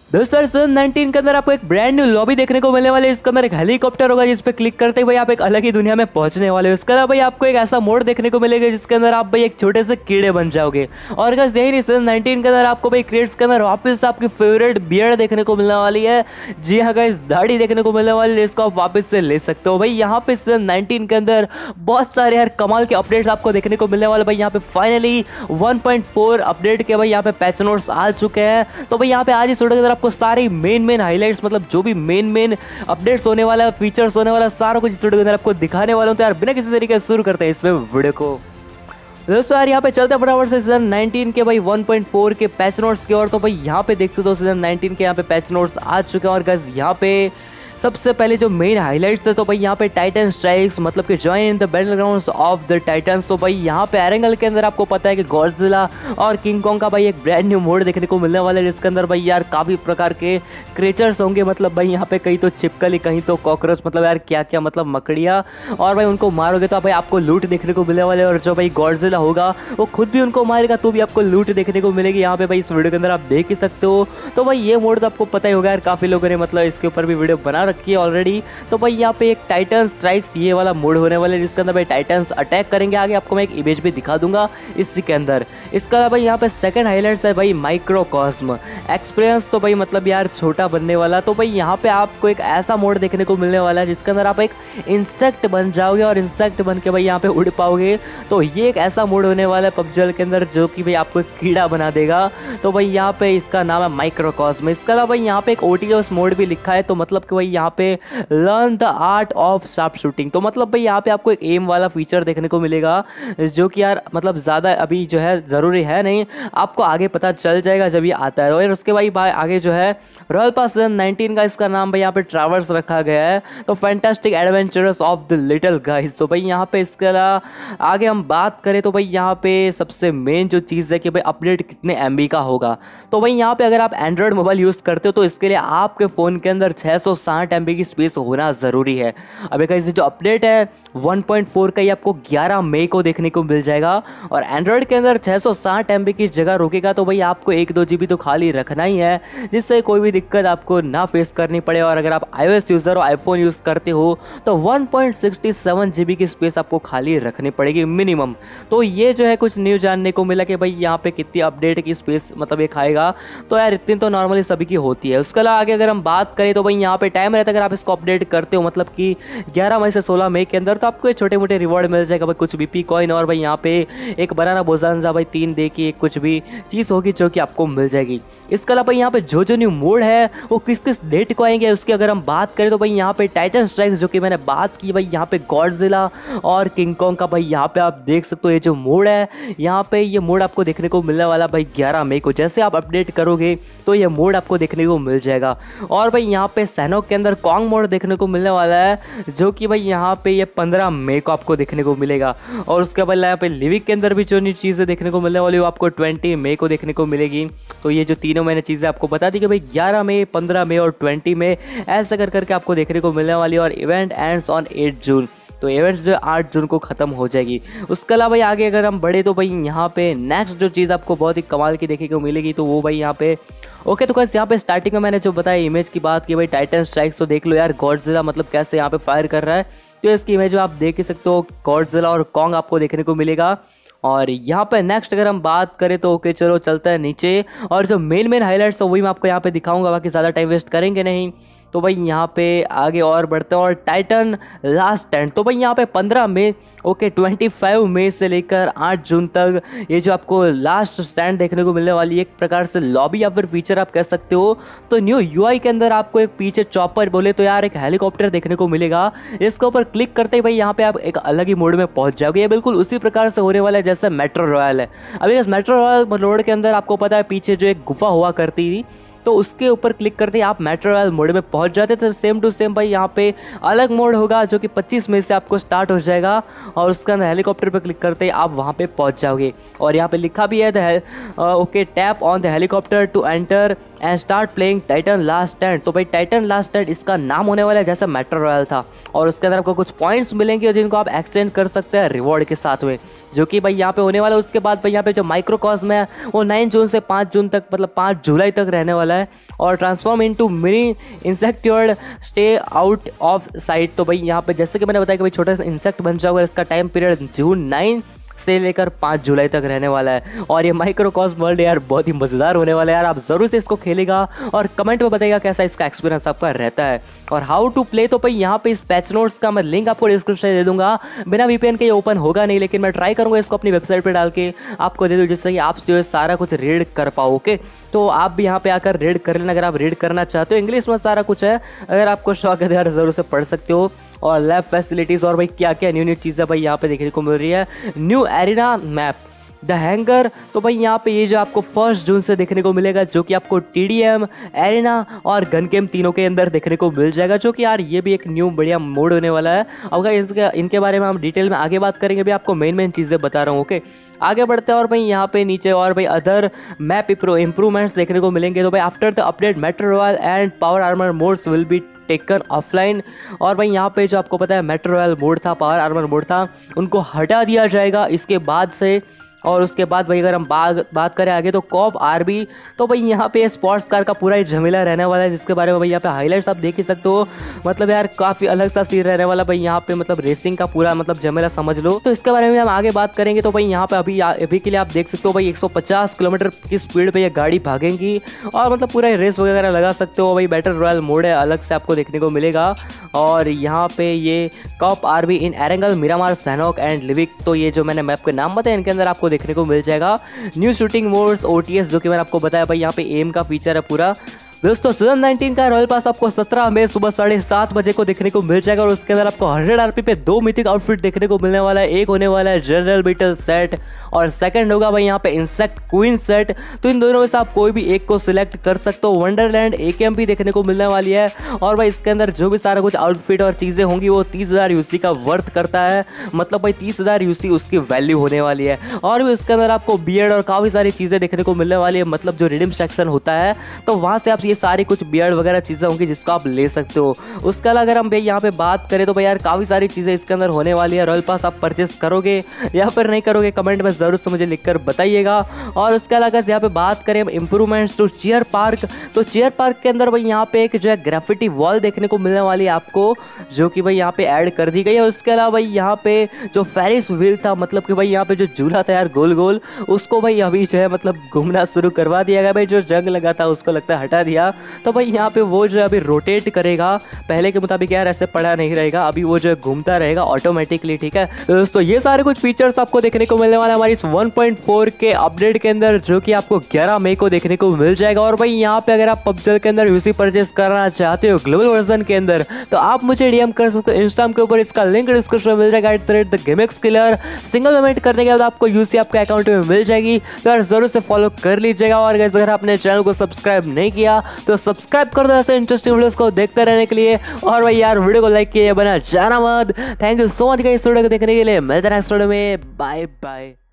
दोस्तों सीजन 19 के अंदर आपको एक ब्रांड न्यू लॉबी देखने को मिलने वाले है। इसके अंदर एक हेलीकॉप्टर होगा जिस पे क्लिक करते ही भाई आप एक अलग ही दुनिया में पहुंचने वाले हो। इसके अलावा भाई आपको एक ऐसा मोड देखने को मिलेगा जिसके अंदर आप भाई एक छोटे से कीड़े बन जाओगे। और गाइस यही नहीं, सीजन 19 के अंदर आपको भाई क्रेट्स के अंदर वापस आपकी फेवरेट बियर्ड देखने को मिलने वाली है। जी हाँ गाइस, दाढ़ी देखने को मिलने वाली है, इसको आप वापस से ले सकते हो। भाई यहाँ पे सीजन 19 के अंदर बहुत सारे यार कमाल के अपडेट्स आपको देखने को मिलने वाले। भाई यहाँ पे फाइनली 1.4 अपडेट के भाई यहाँ पे पैच नोट्स आ चुके हैं। तो भाई यहाँ पे आज इस वीडियो के अंदर आपको सारी मेन हाइलाइट्स, मतलब जो भी मेन अपडेट्स होने वाला है, फीचर्स होने वाला, सारा कुछ इस वीडियो के अंदर आपको दिखाने वाला हूं। तो यार बिना किसी तरीके से शुरू करते हैं इस वीडियो को। दोस्तों यार यहाँ पे चलते हैं फटाफट से सीजन 19 के भाई 1.4 के पैच नोट्स की ओर। तो भाई यहाँ पे देख सकते हो सीजन 19 के यहाँ पे पैच नोट्स आ चुके हैं। और गाइस यहाँ पे सबसे पहले जो मेन हाइलाइट्स है तो भाई यहाँ पे टाइटन स्ट्राइक्स, मतलब कि join in the battlegrounds of the Titans. तो भाई यहाँ पे एरेंगल के अंदर आपको पता है कि गॉडजिला और किंग कॉन्ग का भाई एक ब्रांड न्यू मोड देखने को मिलने वाला है, जिसके अंदर भाई यार काफ़ी प्रकार के क्रिएचर्स होंगे। मतलब भाई यहाँ पे कहीं तो छिपकली, कहीं तो कॉकरोच, मतलब यार क्या क्या, मतलब मकड़ियाँ। और भाई उनको मारोगे तो भाई आपको लूट देखने को मिलने वाले। और जो भाई गॉडजिला होगा वो खुद भी उनको मारेगा तो भी आपको लूट देखने को मिलेगी। यहाँ पे भाई इस वीडियो के अंदर आप देख ही सकते हो। तो भाई ये मोड तो आपको पता ही होगा यार, काफ़ी लोगों ने मतलब इसके ऊपर भी वीडियो बना रखी है ऑलरेडी। तो भाई यहाँ पे एक टाइटन स्ट्राइक्स ये वाला मोड होने वाला है, जिसके अंदर भाई टाइटन्स अटैक करेंगे। आगे आपको मैं एक इमेज भी दिखा दूंगा इसी के अंदर। इसका अलावा भाई यहाँ पे सेकंड हाइलाइट्स है भाई माइक्रोकॉस्म एक्सपीरियंस। तो भाई मतलब यार छोटा बनने वाला। तो भाई यहाँ पे आपको एक ऐसा मोड देखने को मिलने वाला है जिसके अंदर आप एक इंसेक्ट बन जाओगे और इंसेक्ट बन के भाई यहाँ पे उड़ पाओगे। तो ये एक ऐसा मोड होने वाला है पबजी के अंदर जो कि भाई आपको एक कीड़ा बना देगा। तो भाई यहाँ पे इसका नाम है माइक्रोकॉस्म। इसके अलावा भाई यहाँ पे एक ओटीओस मोड भी लिखा है। तो मतलब कि भाई यहाँ पे learn the art of sharp shooting. तो मतलब भाई यहाँ पे आपको एक एम वाला फीचर देखने को मिलेगा जो कि यार मतलब ज़्यादा अभी जो है ज़रूरी है नहीं, आपको आगे पता चल जाएगा जब ये आता है। और उसके भाई आगे जो है रॉयल पास सीजन 19 का इसका नाम भाई यहाँ पे ट्रैवर्स रखा गया है। तो fantastic adventures of the little guys. तो भाई यहाँ पे इसके अलावा आगे हम बात करें तो भाई यहाँ पे सबसे मेन जो चीज़ है कि भाई अपडेट कितने MB का होगा। तो भाई यहाँ पे अगर आप एंड्रॉयड मोबाइल यूज़ करते हो तो इसके लिए आपके फ़ोन के अंदर 660 MB की स्पेस होना ज़रूरी है। अभी गाइस जो अपडेट है 1.4 का ये आपको 11 मई को देखने को मिल जाएगा। और एंड्रॉयड के अंदर 660 MB की जगह रुकेगा। तो भाई आपको 1-2 GB तो खाली रखना ही है, जिससे कोई भी दिक्कत आपको ना फेस करनी पड़े। और अगर आप iOS यूज़र और आईफोन यूज़ करते हो तो 1.67 GB की स्पेस आपको खाली रखनी पड़ेगी मिनिमम। तो ये जो है कुछ न्यूज़ जानने को मिला कि भाई यहाँ पे कितनी अपडेट की स्पेस मतलब ये खाएगा। तो यार इतनी तो नॉर्मली सभी की होती है। उसके अलावा आगे अगर हम बात करें तो भाई यहाँ पे टाइम रहता है, अगर आप इसको अपडेट करते हो मतलब कि 11 मई से 16 मई के अंदर, तो आपको छोटे मोटे रिवॉर्ड मिल जाएगा भाई, कुछ BP कॉइन। और भाई यहाँ पे एक बनाना बोजानजा भाई 3 डे की एक कुछ भी चीज़ होगी जो कि आपको मिल जाएगी। इसके अलावा यहाँ पे जो न्यू मोड है वो किस किस डेट को आएंगे उसकी अगर हम बात करें तो भाई यहाँ पे टाइटन स्ट्राइक्स जो कि मैंने बात की, भाई यहाँ पे गॉडजिला और किंग कॉन्ग का भाई यहाँ पे आप देख सकते हो ये जो मोड है, यहाँ पे ये मोड आपको देखने को मिलने वाला भाई 11 मई को। जैसे आप अपडेट करोगे तो ये मोड आपको देखने को मिल जाएगा। और भाई यहाँ पे सैनोक के अंदर कॉन्ग मोड देखने को मिलने वाला है जो कि भाई यहाँ पे ये 15 मई को आपको देखने को मिलेगा। और उसके बाद यहाँ पे लिविक के अंदर भी जो न्यू चीज़ें देखने को मिलने वाली वो आपको 20 मई को देखने को मिलेगी। तो ये जो तीनों मैंने चीज़ें आपको बता दी कि भाई 11 मई, 15 मई और 20 मई ऐसा करके आपको देखने को मिलने वाली है। और इवेंट एंड्स ऑन 8 जून। तो इवेंट्स जो 8 जून को ख़त्म हो जाएगी। उसके अलावा भाई आगे अगर हम बढ़े तो भाई यहाँ पे नेक्स्ट जो चीज़ आपको बहुत ही कमाल की देखने को मिलेगी तो वो भाई यहाँ पे ओके। तो गाइस यहाँ पे स्टार्टिंग में मैंने जो बताया इमेज की बात की भाई टाइटन स्ट्राइक्स, तो देख लो यार गॉडजिला मतलब कैसे यहाँ पे फायर कर रहा है। तो इसकी इमेज में आप देख ही सकते हो गॉडजिला और कॉन्ग आपको देखने को मिलेगा। और यहाँ पे नेक्स्ट अगर हम बात करें तो ओके चलो चलता है नीचे। और जो मेन हाइलाइट्स है वही मैं आपको यहाँ पे दिखाऊंगा, बाकी ज़्यादा टाइम वेस्ट करेंगे नहीं। तो भाई यहाँ पे आगे और बढ़ते हैं। और टाइटन लास्ट स्टैंड, तो भाई यहाँ पे 15 मई ओके 25 मई से लेकर 8 जून तक ये जो आपको लास्ट स्टैंड देखने को मिलने वाली है, एक प्रकार से लॉबी या फिर फीचर आप कह सकते हो। तो न्यू UI के अंदर आपको एक पीछे चॉपर बोले तो यार एक हेलीकॉप्टर देखने को मिलेगा। इसके ऊपर क्लिक करते ही भाई यहाँ पे आप एक अलग ही मोड में पहुंच जाओगे। ये बिल्कुल उसी प्रकार से होने वाला है जैसे मेट्रो रॉयल है। अभी इस मेट्रो रॉयल रोड के अंदर आपको पता है पीछे जो एक गुफा हुआ करती थी, तो उसके ऊपर क्लिक करते ही आप मेट्रो रॉयल मोड में पहुंच जाते। तो सेम टू सेम भाई यहाँ पे अलग मोड होगा जो कि 25 मई से आपको स्टार्ट हो जाएगा। और उसके अंदर हेलीकॉप्टर पर क्लिक करते ही आप वहाँ पे पहुंच जाओगे। और यहाँ पे लिखा भी है okay tap on the helicopter to enter and start playing Titan last stand. तो भाई टाइटन लास्ट स्टैंड इसका नाम होने वाला है जैसा मेट्रो रॉयल था। और उसके अंदर आपको कुछ पॉइंट्स मिलेंगे जिनको आप एक्सचेंज कर सकते हैं रिवॉर्ड के साथ में। जो कि भाई यहाँ पे होने वाला है। उसके बाद भाई यहाँ पे जो माइक्रोकॉस्म है वो 9 जून से 5 जून तक मतलब 5 जुलाई तक रहने वाला है। और transform into mini insectoid stay out of sight. तो भाई यहाँ पे जैसे कि मैंने बताया कि भाई छोटा सा इंसेक्ट बन जाओगे, इसका टाइम पीरियड जून 9 से लेकर 5 जुलाई तक रहने वाला है। और ये माइक्रोकॉस्म वर्ल्ड यार बहुत ही मज़ेदार होने वाला है यार, आप ज़रूर से इसको खेलेगा और कमेंट में बताइएगा कैसा इसका एक्सपीरियंस आपका रहता है। और हाउ टू प्ले तो भाई यहाँ पे इस पैच नोट्स का मैं लिंक आपको डिस्क्रिप्शन में दे दूंगा। बिना वीपीएन के ये ओपन होगा नहीं, लेकिन मैं ट्राई करूँगा इसको अपनी वेबसाइट पर डाल के आपको दे दूँ, जिससे कि आप जो है सारा कुछ रीड कर पाओ। ओके, तो आप भी यहाँ पे आकर रीड कर लेना अगर आप रीड करना चाहते हो। इंग्लिश में सारा कुछ है, अगर आपको शौक है तो यार ज़रूर से पढ़ सकते हो। और लैब फैसिलिटीज़ और भाई क्या क्या न्यू चीज़ें भाई यहाँ पे देखने को मिल रही है। New arena map the hangar, तो भाई यहाँ पे ये जो आपको 1 जून से देखने को मिलेगा, जो कि आपको TDM, एरिना और गन गेम तीनों के अंदर देखने को मिल जाएगा। जो कि यार ये भी एक न्यू बढ़िया मोड होने वाला है। अब इनके बारे में हम डिटेल में आगे बात करेंगे, भी आपको मेन चीज़ें बता रहा हूँ। ओके, आगे बढ़ते हैं। और भाई यहाँ पे नीचे और भाई अदर मैप इंप्रूवमेंट्स देखने को मिलेंगे। तो भाई after the update Metro Royale and power armour modes will be taken offline. और भाई यहाँ पे जो आपको पता है मेट्रो रॉयल मोड था, पावर आर्मर मोड था, उनको हटा दिया जाएगा इसके बाद से। और उसके बाद भाई अगर हम बात करें आगे तो कॉप आरबी, तो भाई यहाँ पे स्पोर्ट्स कार का पूरा ही झमेला रहने वाला है, जिसके बारे में भाई यहाँ पे हाईलाइट्स आप देख ही सकते हो। मतलब यार काफ़ी अलग सा सीन रहने वाला भाई यहाँ पे, मतलब रेसिंग का पूरा मतलब झमेला समझ लो। तो इसके बारे में हम आगे बात करेंगे। तो भाई यहाँ पे अभी के लिए आप देख सकते हो भाई 150 किलोमीटर की स्पीड पे ये गाड़ी भागेंगी और मतलब पूरा रेस वगैरह लगा सकते हो। भाई बैटल रॉयल मोड है, अलग से आपको देखने को मिलेगा। और यहाँ पे ये कॉप आरबी in Erangel, Miramar, Sanhok and Livik, तो ये जो मैंने मैप के नाम बताया इनके अंदर आपको देखने को मिल जाएगा। न्यू शूटिंग मोड्स OTS, जो कि मैंने आपको बताया भाई यहाँ पे एम का फीचर है पूरा। दोस्तों सीजन 19 का रॉयल पास आपको 17 मई सुबह 7:30 बजे को देखने को मिल जाएगा। और उसके अंदर आपको 100 RP पे 2 मिथिक आउटफिट देखने को मिलने वाला है। एक होने वाला है जनरल बीटल सेट और सेकंड होगा भाई यहाँ पे इंसेक्ट क्वीन सेट। तो इन दोनों में से आप कोई भी एक को सिलेक्ट कर सकते हो। वंडरलैंड AKM भी देखने को मिलने वाली है। और भाई इसके अंदर जो भी सारा कुछ आउटफिट और चीज़ें होंगी वो 30,000 UC का वर्थ करता है, मतलब भाई 30,000 UC उसकी वैल्यू होने वाली है। और भी उसके अंदर आपको बियर्ड और काफ़ी सारी चीज़ें देखने को मिलने वाली है, मतलब जो रिडीम सेक्शन होता है तो वहाँ से आप ये सारी कुछ बियर्ड वगैरह चीज़ें होंगी जिसको आप ले सकते हो। उसके अलावा अगर हम भाई यहाँ पे बात करें तो भाई यार काफ़ी सारी चीज़ें इसके अंदर होने वाली है। रॉयल पास आप परचेस करोगे या फिर नहीं करोगे, कमेंट में ज़रूर से मुझे लिखकर बताइएगा। और उसके अलावा यहाँ पे बात करें इंप्रूवमेंट्स टू चेयर पार्क, तो चेयर पार्क के अंदर भाई यहाँ पे एक जो है ग्राफिटी वॉल देखने को मिलने वाली है आपको, जो कि भाई यहाँ पे ऐड कर दी गई है। उसके अलावा भाई यहाँ पे जो फेरिस व्हील था, मतलब कि भाई यहाँ पे जो झूला था यार गोल गोल, उसको भाई अभी जो है मतलब घूमना शुरू करवा दिया गया। भाई जो जंग लगा था उसको लगता है हटा दिया, तो भाई यहाँ पे वो जो है अभी रोटेट करेगा। पहले के मुताबिक यार ऐसे पड़ा नहीं रहेगा, अभी वो जो है घूमता रहेगा ऑटोमेटिकली। ठीक है तो दोस्तों ये सारे कुछ फीचर्स आपको देखने को मिलने वाला है हमारी इस 1.4 के अपडेट के अंदर, जो कि आपको 11 मई को देखने को मिल जाएगा। और भाई यहाँ पे अगर आप PUBG के अंदर UC परचेस करना चाहते हो ग्लोबल वर्जन के अंदर, तो आप मुझे DM कर सकते हो इंस्टाग्राम के ऊपर, इसका लिंक डिस्क्रिप्शन में मिल जाएगा। The Gamix killer single payment करने के बाद आपको UC आपके अकाउंट में मिल जाएगी, तो यार जरूर से फॉलो कर लीजिएगा। और अगर आपने चैनल को सब्सक्राइब नहीं किया तो सब्सक्राइब कर दो ऐसे इंटरेस्टिंग वीडियोस को देखते रहने के लिए। और भाई यार वीडियो को लाइक किए बना जाना मत। Thank you so much guys video को देखने के लिए। मिलते हैं नेक्स्ट वीडियो में, बाय बाय।